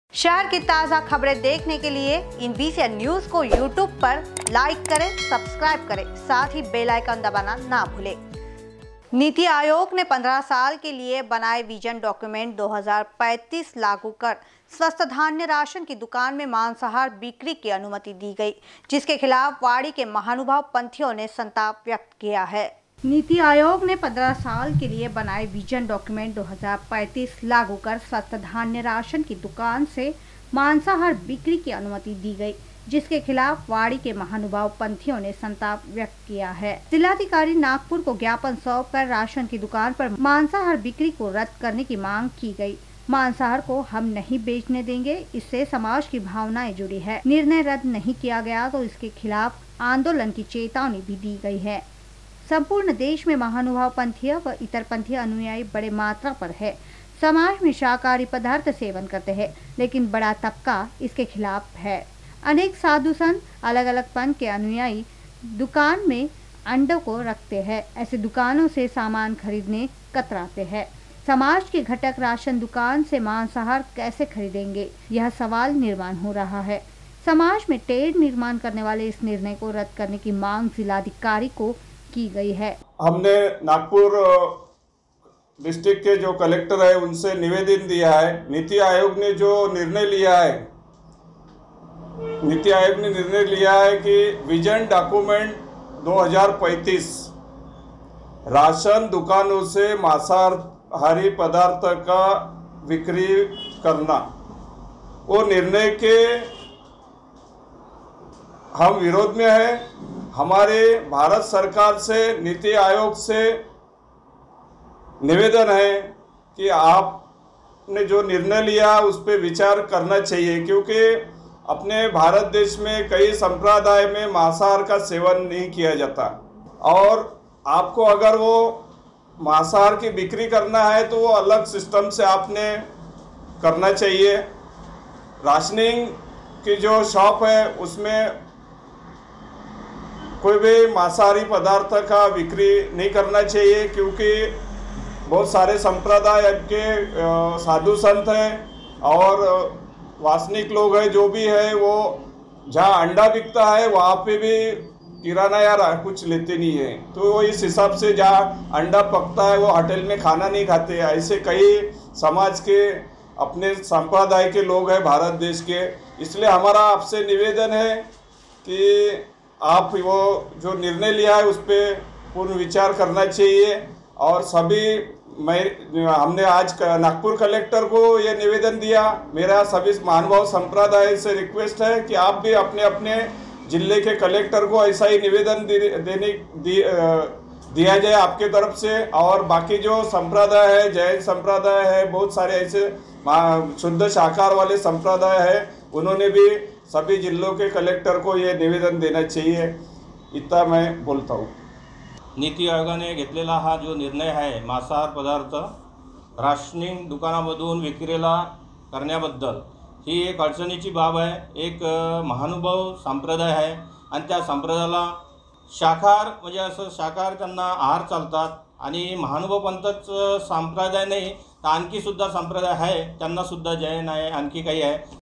शहर की ताज़ा खबरें देखने के लिए इन VCN न्यूज़ को YouTube पर लाइक करें, सब्सक्राइब करें, साथ ही बेल आइकन दबाना ना भूलें। नीति आयोग ने 15 साल के लिए बनाए विजन डॉक्यूमेंट 2035 लागू कर स्वस्थ धान्य राशन की दुकान में मांसाहार बिक्री की अनुमति दी गई, जिसके खिलाफ वाड़ी के महानुभाव पंथियों ने संताप व्यक्त किया है। नीति आयोग ने 15 साल के लिए बनाए विजन डॉक्यूमेंट 2035 लागू कर स्वस्थ धान्य राशन की दुकान से मांसाहार बिक्री की अनुमति दी गई, जिसके खिलाफ वाड़ी के महानुभाव पंथियों ने संताप व्यक्त किया है। जिलाधिकारी नागपुर को ज्ञापन सौंपकर राशन की दुकान पर मांसाहार बिक्री को रद्द करने की मांग की गई। मांसाहार को हम नहीं बेचने देंगे, इससे समाज की भावनाएं जुड़ी है। निर्णय रद्द नहीं किया गया तो इसके खिलाफ आंदोलन की चेतावनी भी दी गई है। संपूर्ण देश में महानुभाव पंथीय व इतर पंथीय अनुयायी बड़े मात्रा पर है। समाज में शाकाहारी पदार्थ सेवन करते हैं, लेकिन बड़ा तबका इसके खिलाफ है। अनेक साधु संत अलग अलग पंथ के अनुयायी दुकान में अंडों को रखते हैं। ऐसे दुकानों से सामान खरीदने कतराते हैं। समाज के घटक राशन दुकान से मांसाहार कैसे खरीदेंगे, यह सवाल निर्माण हो रहा है। समाज में टेढ़ निर्माण करने वाले इस निर्णय को रद्द करने की मांग जिलाधिकारी को की गई है। हमने नागपुर डिस्ट्रिक्ट के जो कलेक्टर है उनसे निवेदन दिया है। नीति आयोग ने निर्णय लिया है कि विजन डॉक्यूमेंट 2035 राशन दुकानों से मांसाहारी पदार्थ का बिक्री करना, वो निर्णय के हम विरोध में है। हमारे भारत सरकार से, नीति आयोग से निवेदन है कि आपने जो निर्णय लिया उस पर विचार करना चाहिए, क्योंकि अपने भारत देश में कई संप्रदाय में मांसाहार का सेवन नहीं किया जाता, और आपको अगर वो मांसाहार की बिक्री करना है तो वो अलग सिस्टम से आपने करना चाहिए। राशनिंग की जो शॉप है उसमें कोई भी मांसाहारी पदार्थ का बिक्री नहीं करना चाहिए, क्योंकि बहुत सारे संप्रदाय के साधु संत हैं और वासनिक लोग हैं, जो भी है वो जहाँ अंडा बिकता है वहाँ पे भी किराना या कुछ लेते नहीं है। तो वो इस हिसाब से जहाँ अंडा पकता है वो होटल में खाना नहीं खाते। ऐसे कई समाज के अपने संप्रदाय के लोग हैं भारत देश के। इसलिए हमारा आपसे निवेदन है कि आप वो जो निर्णय लिया है उस पर पूर्ण विचार करना चाहिए। और हमने आज नागपुर कलेक्टर को ये निवेदन दिया। मेरा सभी महानुभाव संप्रदाय से रिक्वेस्ट है कि आप भी अपने अपने जिले के कलेक्टर को ऐसा ही निवेदन दिया जाए आपके तरफ से। और बाकी जो संप्रदाय है, जैन संप्रदाय है, बहुत सारे ऐसे शुद्ध शाकाहार वाले संप्रदाय है, उन्होंने भी सभी जिलों के कलेक्टर को ये निवेदन देना चाहिए। इतना मैं बोलता हूँ। नीति आयोगाने घेतलेला हा जो निर्णय आहे मांसाहार पदार्थ राशनिंग दुकानामधून विक्रीला करण्याबद्दल, ही एक अडचणीची बाब आहे। एक महानुभाव संप्रदाय आहे आणि त्या संप्रदायाला शाकाहार म्हणजे असं शाकाहार त्यांना आहार चालतात, आणि महानुभाव पंथच संप्रदाय नाही तर आणखी सुद्धा संप्रदाय आहे, त्यांना सुद्धा जैन आहे, आणखी काही आहे।